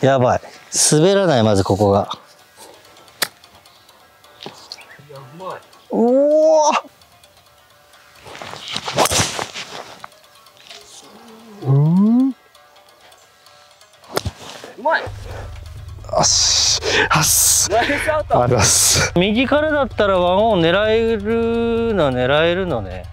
やばい。滑らない、まずここが。 やばい。 おお。 うまい。 よし。あっす。 ナイスアウト。 あります。 右からだったらワンオン狙えるのね。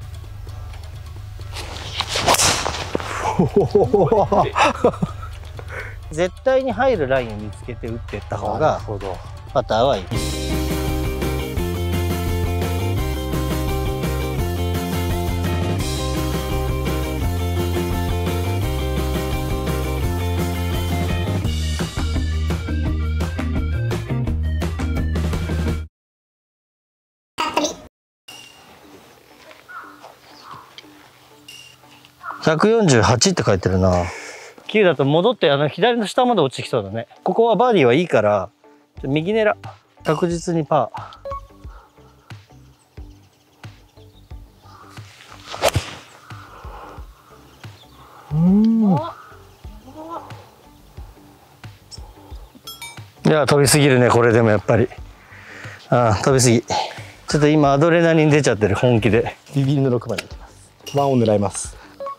絶対に入るラインを見つけて打っていった方がパターはいい。148って書いてるな。9だと戻って左の下まで落ちてきそうだね。ここはバーディーはいいから右狙。確実にパー。いや飛びすぎるねこれ。でもやっぱり飛びすぎ。ちょっと今アドレナリン出ちゃってる、本気で。 ビビりの6番に行きます。ワンを狙います。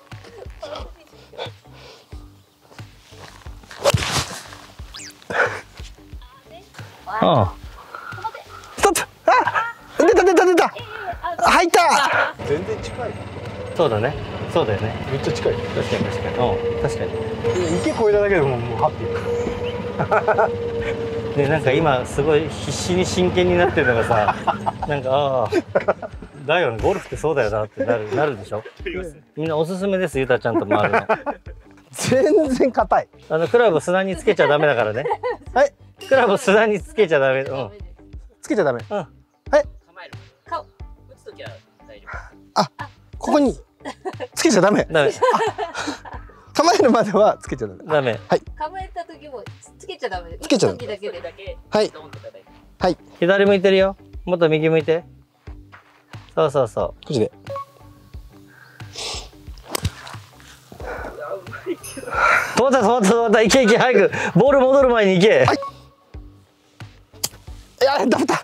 ストップ。出た。入った。全然近い。 そうだね。そうだよね。 めっちゃ近い。 確かに確かに。確かに。 池越えただけでももうハッピー。 でなんか今すごい必死に真剣になってるのがさ、なんかだよね、ゴルフってそうだよなってなるでしょ。みんなおすすめです、ゆたちゃんと回るの。 全然硬い。 クラブ砂につけちゃダメだからね。はい。クラブ砂につけちゃダメ。 つけちゃダメ。はい。 構える。打つときは大丈夫。 ここにつけちゃダメ。 ダメ。 構えるまではつけちゃダメ。 ダメ。 はい。 構えた時もつけちゃダメ。 つけちゃダメ。 だけで。 はい。はい。 左向いてるよ。もっと右向いて。そうそうそう。 こっちで。 止まった。行け早く。ボール戻る前に行け。 はい。いやダメだ。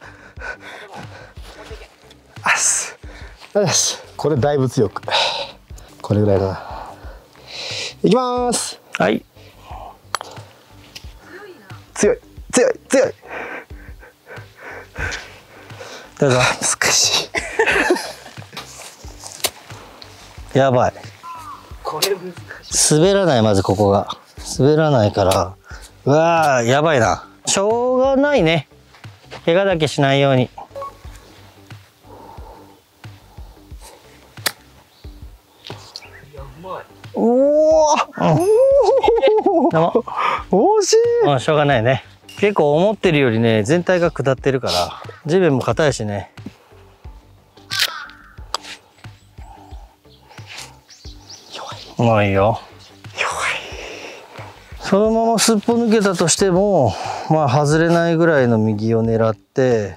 これだいぶ強く。これぐらいかな。いきます。 はい。 強い。 どうぞ。 難しい。 やばい。 これ難しい。 滑らない、まずここが。滑らないから。うわー、やばいな。しょうがないね。怪我だけしないように。 おお。惜しい。 しょうがないね。結構思ってるよりね、全体が下ってるから、地面も硬いしね。うまいよ。そのまますっぽ抜けたとしても、まあ外れないぐらいの右を狙って、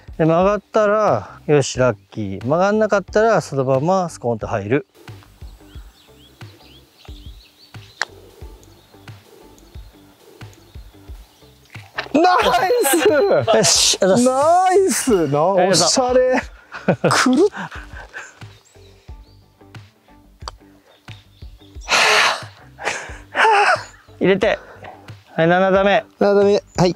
で曲がったら、よしラッキー。曲がんなかったら、そのままスコーンと入る。 ナイス。 よし。 ナイス。おしゃれ。くるっ。 入れて。はい、7打目。 7打目。はい。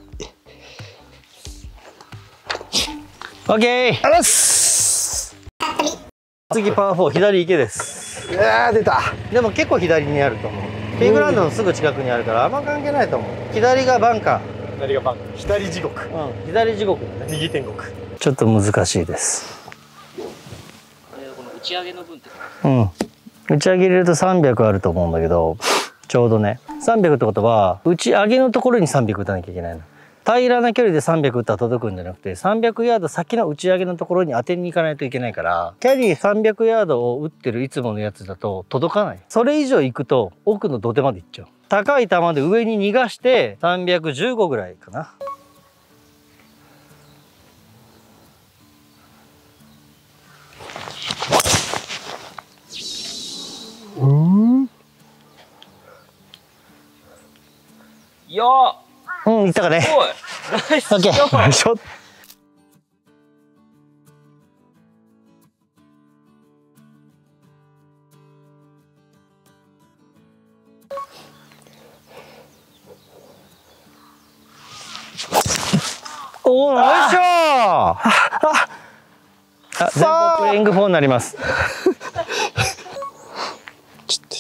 オッケー。 あらっす。 次パー4、左池です。 いや出た。 でも結構左にあると思う。ティーグラウンドのすぐ近くにあるからあんま関係ないと思う。左がバンカー。 左がバンク。左地獄。 左地獄だね。 右天国。 ちょっと難しいです。 この打ち上げの分って打ち上げ入れると300あると思うんだけど、ちょうどね。300ってことは打ち上げのところに300打たなきゃいけないの。平らな距離で300打ったら届くんじゃなくて、300ヤード先の打ち上げのところに当てに行かないといけないから、キャリー300ヤードを打ってるいつものやつだと届かない。それ以上行くと奥の土手まで行っちゃう。高い球で上に逃がして315ぐらいかな。 よっ。 うん、いったかね。 すごい。ナイスオッケー。 よいしょ。 おお、ナイスショー。あ、前方プレイング4になります。 ちょっ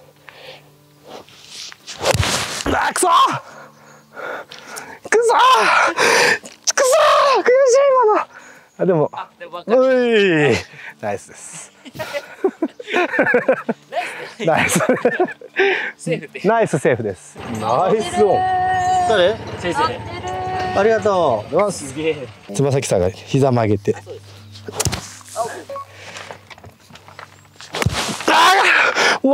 と。あ、くそ。くそ。くそ。悔しい今の。あ、でも。 あ、でも分かる。 うい。ナイスです。ナイス。 セーフって。 ナイスセーフです。ナイスオン。 誰？ 先生。 ありがとう。 すげえ。 つま先下がり、膝曲げて。もう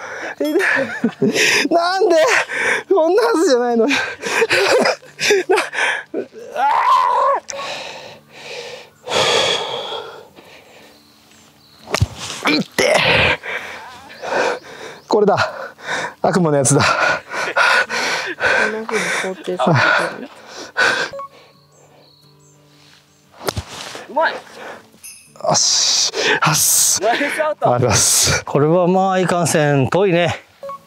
なんでこんなはずじゃないのにいってこれだ悪夢のやつだうまい。 よしあっすナイスアウト。 あります。 これはまあいかんせん遠いね。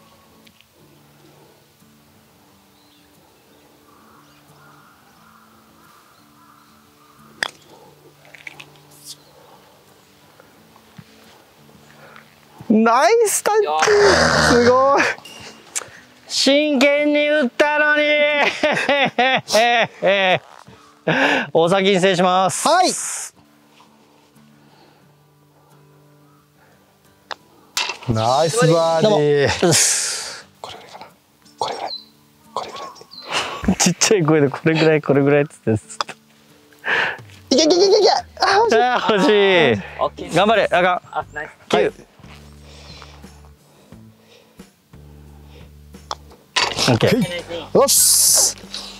ナイスタッチすごい真剣に打ったのにお先に失礼します。 はいナイスバーディーうっす。 これぐらいかなこれぐらいこれぐらいちっちゃい声でこれぐらいこれぐらいっつってずっといけいけいけいけあ惜しいあー欲しオッケー。 い。頑張れあかん。 あ、ナイス。 9。オッケー。 よし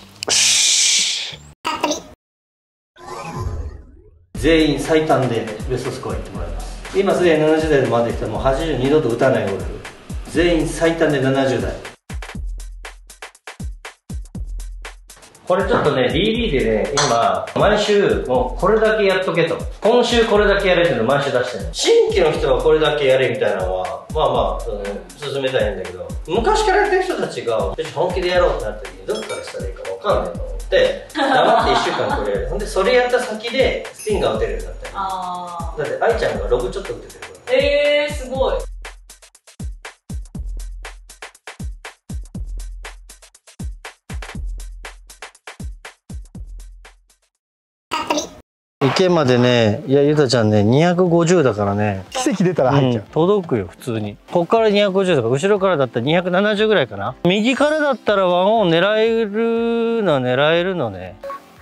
全員最短でベストスコアいってもらいます。今すでに70代で回ってきたらもう82度と打たないゴルフ全員最短で70代。これちょっとね DD でね今毎週もうこれだけやっとけと今週これだけやれっていうの毎週出してるの。新規の人はこれだけやれみたいなのはまあまあ進めたいんだけど昔からやってる人たちが本気でやろうってなった時にどっからしたらいいか分かんないと思って黙って1週間これやるほんでそれやった先でスピンが打てるようになったりあだって愛ちゃんがロブちょっと打ててるからすごい。 池までねいやゆたちゃんね250だからね、 奇跡出たら入っちゃう、 届くよ普通に。こっから250とか後ろからだったら270ぐらいかな。右からだったらワンオン狙えるのね。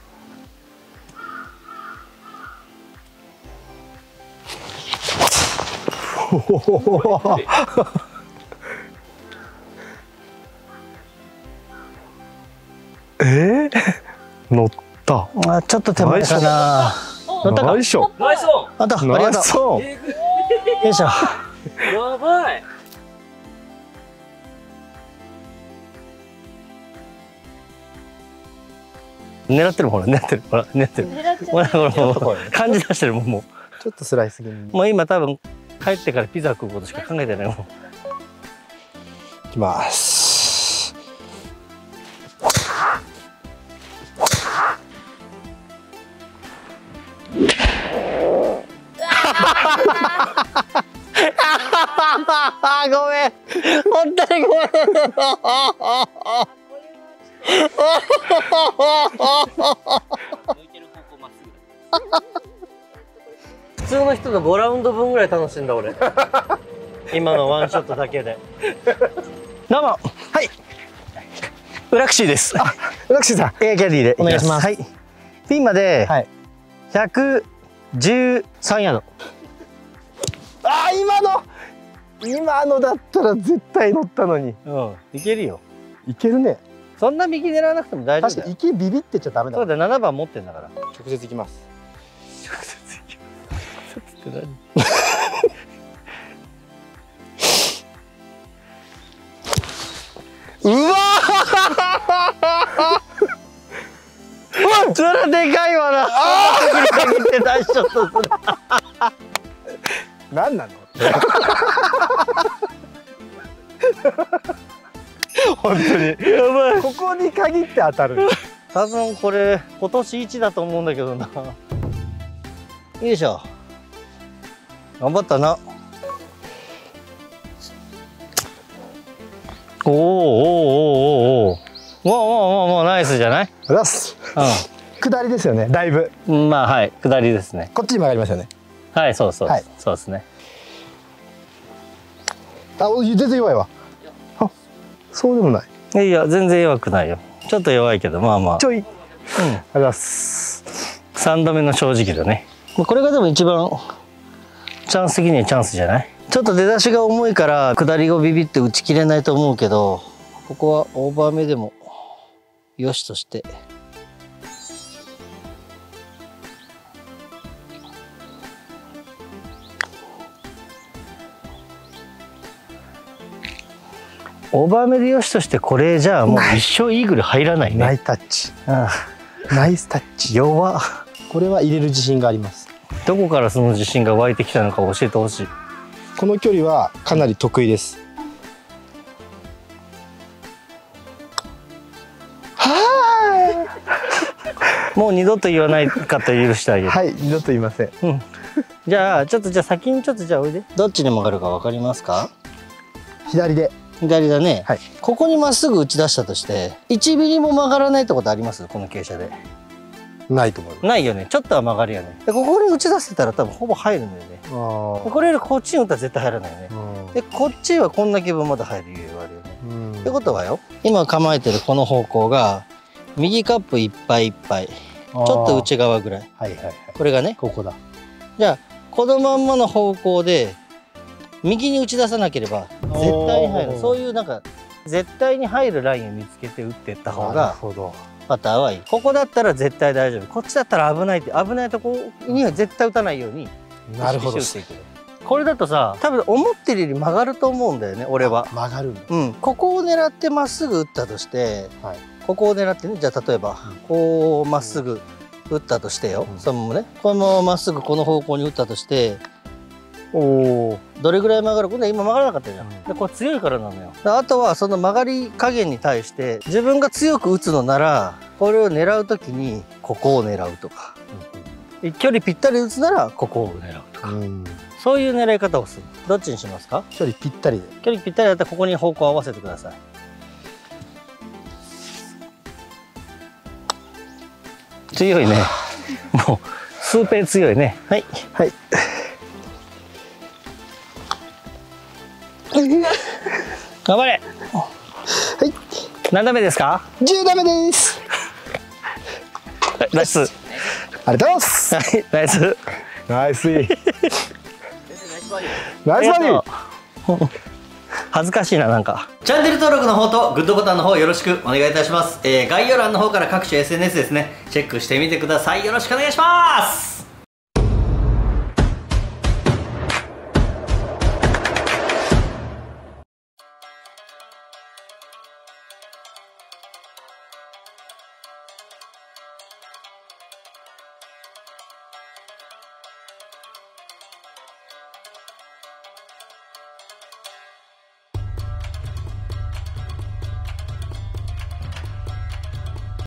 乗ったあちょっと手前かな。乗ったか。 ナイスショナイスオン。 あとありがとナイスオンう。よいしょ。 やばい。 狙ってるほら狙ってるほら狙ってる。 狙っちほらゃう。 ほら感じ出してるもうちょっとスライス気味にもう今多分帰ってからピザ食うことしか考えてないもん。 いきますごめん本当にごめん。 向いてる方向まっすぐだ。 普通の人の5ラウンド分ぐらい楽しんだ俺今のワンショットだけで。どうもはいウラクシーです。 ウラクシーさんエアキャディでお願いします。はい、ピンまではい 113ヤード。 あ今のだったら絶対乗ったのにうんいけるよ。 いけるねそんな右狙わなくても大丈夫だよ。 確かに池ビビってちゃダメだそうだよ7番持ってんだから。 直接行きます直接行きます直接って何うわそれでかいわな。限って大ショットする。 何なの本当にやばい。 ここに限って当たる。 多分これ今年一だと思うんだけどな。よいしょ。頑張ったな。おーおーおーおーおー。もうナイスじゃない？ ラス下りですよね、だいぶ。 うん。まあはい下りですね。 こっちに曲がりますよね。 はいそうそう、 はい、 そうですね。 あ、全然弱いわ。あ、そうでもない。 いや全然弱くないよ。ちょっと弱いけどまあまあ。 ちょい。 うん。 ありがとうございます。 3度目の正直だね。これがでも一番チャンス的にはチャンスじゃない？ちょっと出だしが重いから下りをビビって打ち切れないと思うけど、ここはオーバー目でもよしとして。オーバー目でよしとしてこれじゃあもう一生イーグル入らないね。 ナイタッチ。ナイスタッチ。 弱っ。 これは入れる自信があります。 どこからその自信が湧いてきたのか教えてほしい。 この距離はかなり得意です。はもう二度と言わないかったら許してあげる。 はい、二度と言いません。 うん。じゃあちょっと先にちょっとおいで。どっちに曲がるかわかりますか？ 左で。 左だね。 はい。 ここにまっすぐ打ち出したとして1ミリも曲がらないってことあります？この傾斜で。 ないと思います。 ないよね。ちょっとは曲がるよね。でここに打ち出せたら多分ほぼ入るんだよね。でこれよりこっちに打ったら絶対入らないよね。でこっちはこんだけ分まだ入る余裕があるよね。ってことはよ、今構えてるこの方向が右カップいっぱいいっぱい、ちょっと内側ぐらい。 はいはいはい。 これがね。 ここだ。 じゃあこのまんまの方向で右に打ち出さなければ絶対に入る。そういうなんか絶対に入るラインを見つけて打っていった方がパターはいい。ここだったら絶対大丈夫。こっちだったら危ないって危ないとこには絶対打たないようになるほど。 意識して打っていく。これだとさ多分思ってるより曲がると思うんだよね俺は。 曲がるんだ。 うん。ここを狙ってまっすぐ打ったとして、 はい、 ここを狙ってね、じゃあ例えばこうまっすぐ打ったとしてよ、そのままねこのまままっすぐこの方向に打ったとして、どれぐらい曲がる？今曲がらなかったじゃん。でこれ強いからなのよ。あとはその曲がり加減に対して自分が強く打つのならこれを狙う時にここを狙うとか、距離ぴったり打つならここを狙うとか、そういう狙い方をする。どっちにしますか？ 距離ぴったりで。 距離ぴったりだったらここに方向を合わせてください。強いね。もう数ペン強いね。はいはい。 頑張れ。 はい。 何打目ですか 10打目です。 ナイス。 ありがとうございます。 はい、ナイス。 ナイスイ。ナイスバディ。 恥ずかしいな、なんか。チャンネル登録の方とグッドボタンの方よろしくお願いいたします。概要欄の方から各種 SNS ですね、チェックしてみてください。よろしくお願いします。